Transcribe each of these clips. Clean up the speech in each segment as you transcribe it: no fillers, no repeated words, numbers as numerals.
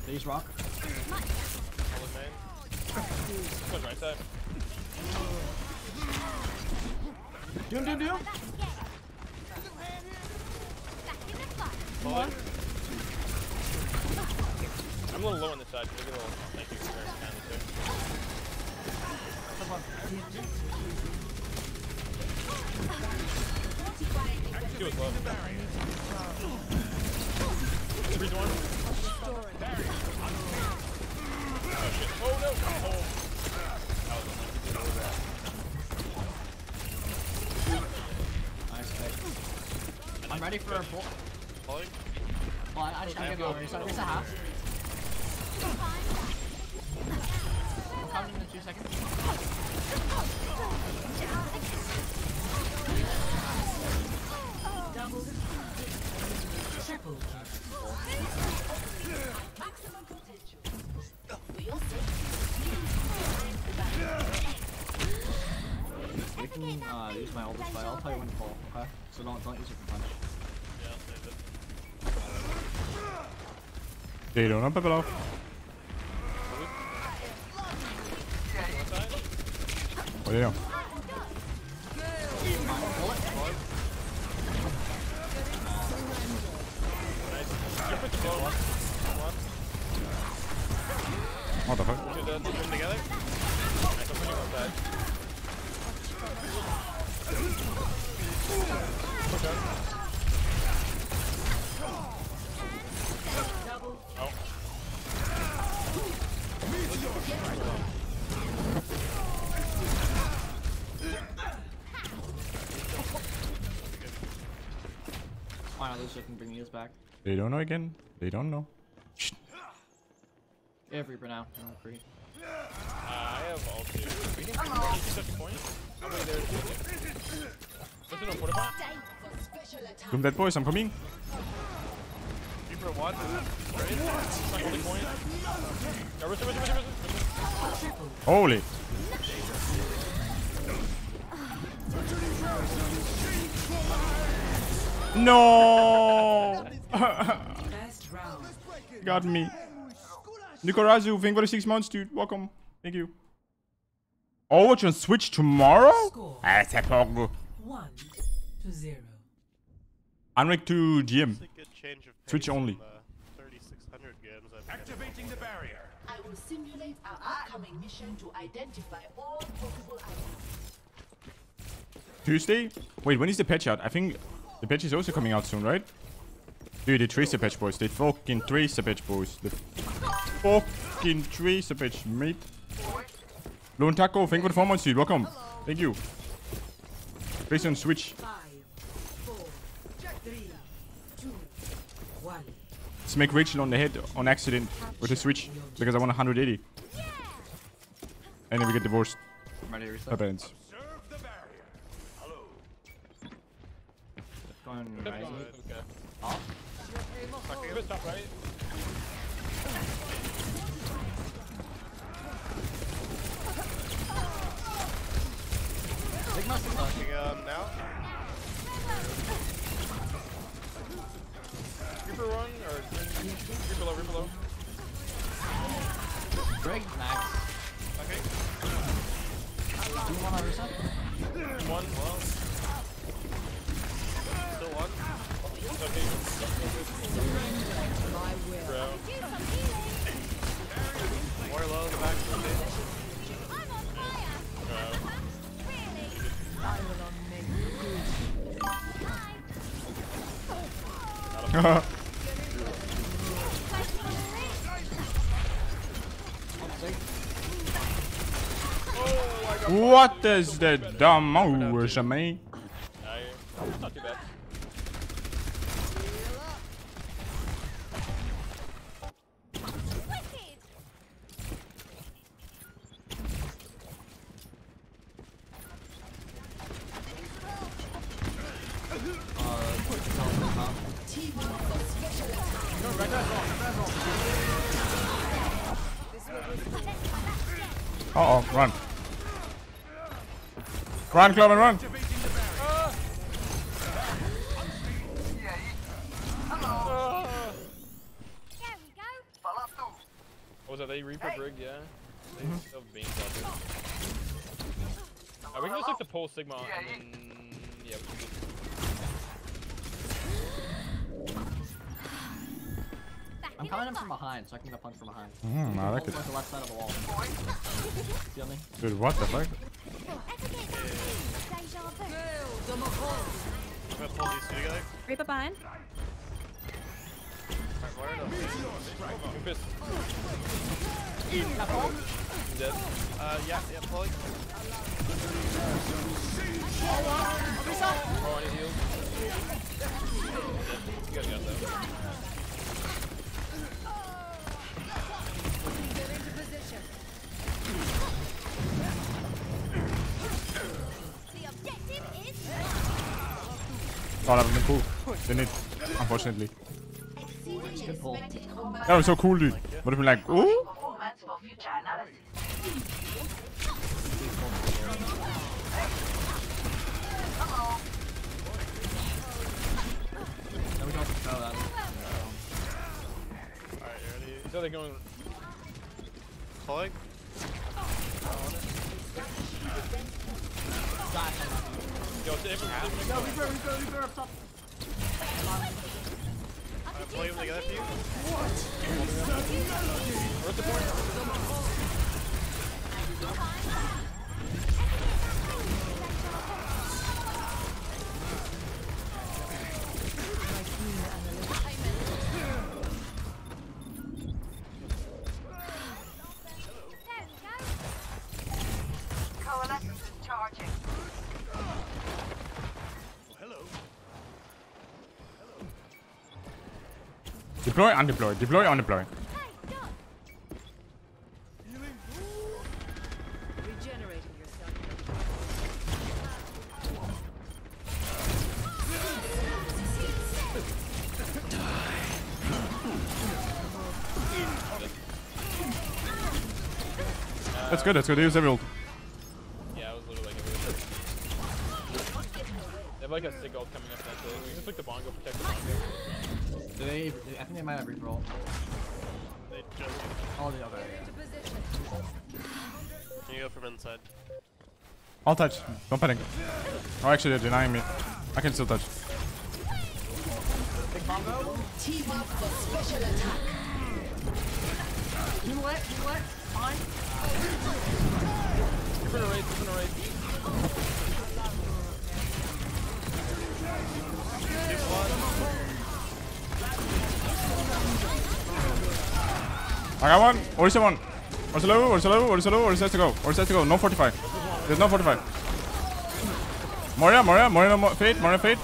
These rock. All in main. Goes right side. Doom. Falling. I'm a little low on this side. Maybe a little. Thank you for very kindly, sir. He was low. 3-1. Oh shit. Oh no! Oh. Nice pick. I'm ready for a ball. Falling. Well, I just gotta give you over. So there's a half. I'm coming in 2 seconds. Triple maximum potential. We can use my oldest play. I'll tell you when to fall, okay? So don't use it for punch. Yeah, I'll save it. They don't know below. What do you know? What the fuck? Should do them together? Nice, I'm putting one side. Okay. Oh. Fine, at least I can bring these back. They don't know again. They don't know. Yeah, Reaper now. I'm free. I have all two. We can such a point. How many there is Listen to put Doom dead boys, I'm coming. Reaper one. Right? Not holding point. Yeah, risen. Holy. No. best round. Got me. Nikorazu, thank you for the 6 months, dude. Welcome. Thank you. Overwatch on Switch tomorrow? Score That's a pogo. 1-0. Unranked to GM. It's a good change of pace Switch only. from, 3600 games. Activating the barrier. I will simulate our upcoming mission to identify all possible items. Tuesday? Wait, when is the patch out? I think the patch is also coming out soon, right? Dude, they trace the patch, boys. They fucking trace the patch, boys. They fucking trace the patch, mate. Lone Taco, thank you for the 4 months, dude. Welcome. Thank you. Trace on Switch. 5, 4, 3, 2, 1. Smack Rachel on the head on accident with the Switch because I want 180. And then we get divorced. I'm ready to reset. My parents. Serve the barrier. Hello. Going Okay. right. Okay. Off. Give it top right. Sigma. Now. Reaper one or Reaper low. Greg, max. Okay. Do you want to reset? One. Well. Still one. Okay. Bro. More low in the back of the stage. Bro. What is the damage, man? Not too bad. Uh oh, run. Run, Cloven, run. Was that they Reaper Brig? Yeah. They still have beams out there. We can just look to pull Sigma and then yeah, we can just. I'm coming in from behind, so I can get a punch from behind. I like it. Towards the left side of the wall. Feel me? Dude, what the fuck? I'm gonna pull these two together. Reaper behind. Doofus. Dead. Yeah, pulling. Oh, I need heals. You guys got that. Oh, that would have been cool. Didn't it? Unfortunately. Good pull. That was so cool, dude. Would have been like, ooh. Performance for future analysis. No, we don't throw that. Alright, you ready? So they're going. Pulling? Yo, save him. Go, Reaper up top. Play them together for you. Where's the point? Coalescence is charging. Deploy, undeploy. Deploy, undeploy. Regenerating yourself. That's good. They use every ult. Yeah, it was literally like a They have like a sick ult coming up next. We can just pick the bongo, protect the bongo. Do they? I think they might have Reaper ult. They just. Oh, the other. Yeah. Can you go from inside? I'll touch. Don't panic. Oh, actually, they're denying me. I can still touch. Big combo. Team up for special attack. Team lit. Fine. You're gonna raid. I got one. Orisa one. Orisa low. Orisa has to go. No 45. There's no 45. Moria, no fade. Moria fade.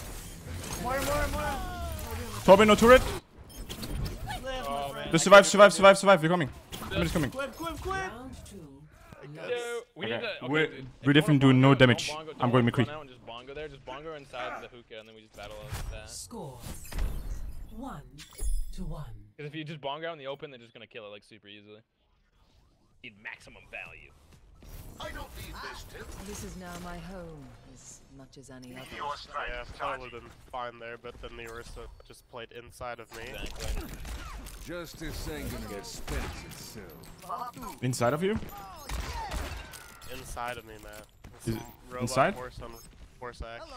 Tobin, no turret. Oh man. Just survive. You're coming. Somebody's coming. Round two. We need to. We're definitely doing no damage. I'm going McCree. Just bongo there. Just bongo inside the hookah, and then we just battle that. Score 1-1. Because if you just bongo out in the open, they're just gonna kill it like super easily. Need maximum value. I don't need this tip. This is now my home, as much as any other. Your strength Yeah, is probably charging. been fine there, but then the Orisa just played inside of me. Exactly. Justice ain't gonna get spent itself. Inside of you? Inside of me, Matt. Is it Robot inside? Horse on horse action.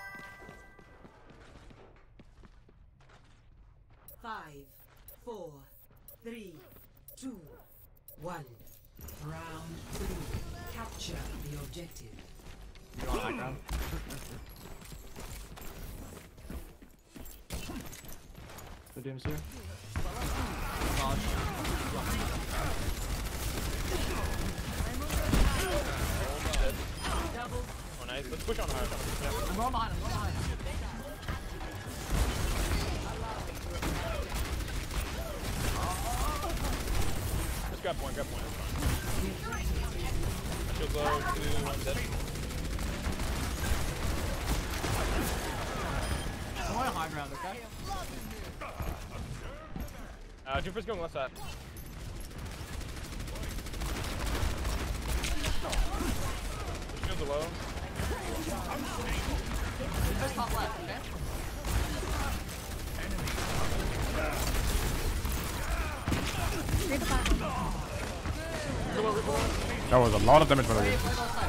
5, 4, 3, 2, 1. Round 3. Capture the objective. You on high ground. The Doom's here. Oh nice. Let's push on hard. Yeah. I'm going behind. Just grab point. That's fine. Shield low, 2, 1 dead. I'm going high ground, okay? Juniper's going left side. Shields are low. Just top left, okay? Reaper behind. That was a lot of damage by the way.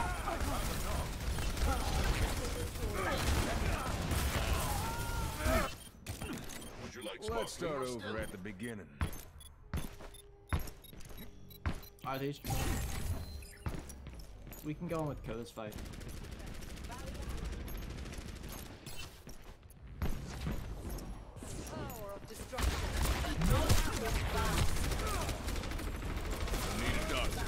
Let's start over at the beginning. Alright, these. We can go on with Coda's fight. Power of destruction. I need a doctor.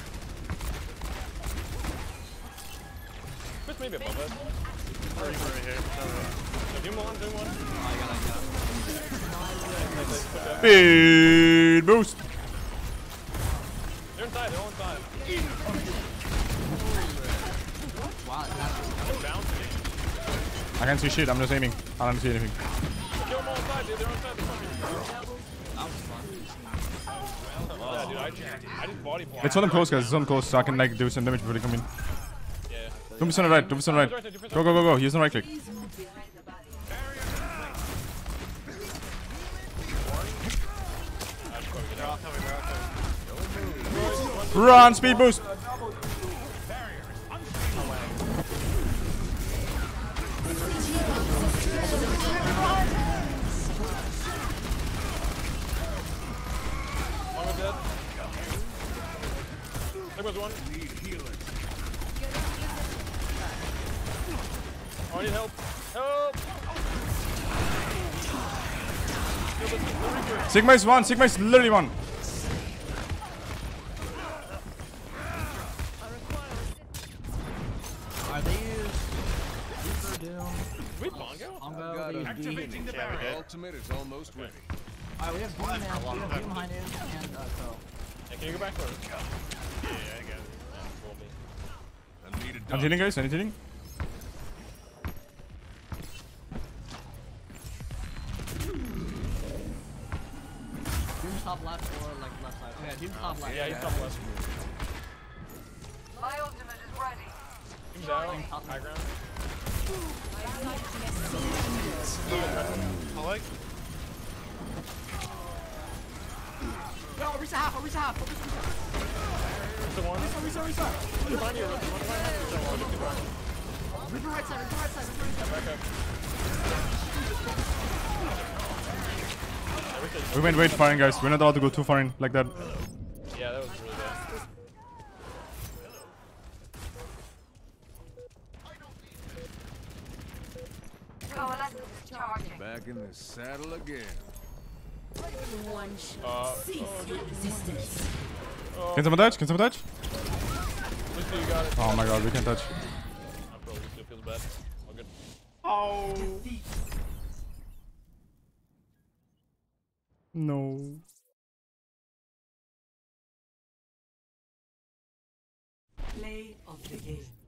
Just maybe above us. Right here. Zoom one, zoom one. Speed boost. They're inside, they're all inside. Wow, that's They're bouncing. I can't see shit. I'm just aiming. I don't see anything. Kill them all inside, dude. They're inside. They're fucking. that was fun. Yeah, dude, I just body block. Let's hold them close, guys. Let's hold them close so I can like do some damage before they come in. Yeah. Doofus on the right. Doofus on the right. Go, go, go, go. Use the right click. They're all coming, they're all coming. Run, speed boost. One was dead. There was one. Need healing. Oh, I need help. Help! Sigma is one. Sigma is literally one. Are they used Reaper, Doom, Wait, Bongo? Bongo, Got they a use D. beginning. Yeah, we did. Ultimate is almost ready. Alright, we have Doom and we have Doom behind him and Co. Hey, can you go back first? Yeah, I got it. Roll me. I need a I'm doctor. healing, guys. I'm healing. Doom's top left or like left side. Oh yeah, Doom's top left. Yeah, he's top left. My ultimate is ready. He's down. High ground. I like. Yo, Orisa half, Orisa half, There's the one. One behind you, one behind you. Reaper right side, Reaper right side, Reaper right side. Back up. We went way too far in, guys. We're not allowed to go too far in like that. Yeah, that was really bad. Coalescence is charging. Back in the saddle again. Can someone touch? Can someone touch? Lucy, you got it. Oh my god, we can't touch. I'm pro. Lucy feels bad. All good. No. Play of the game.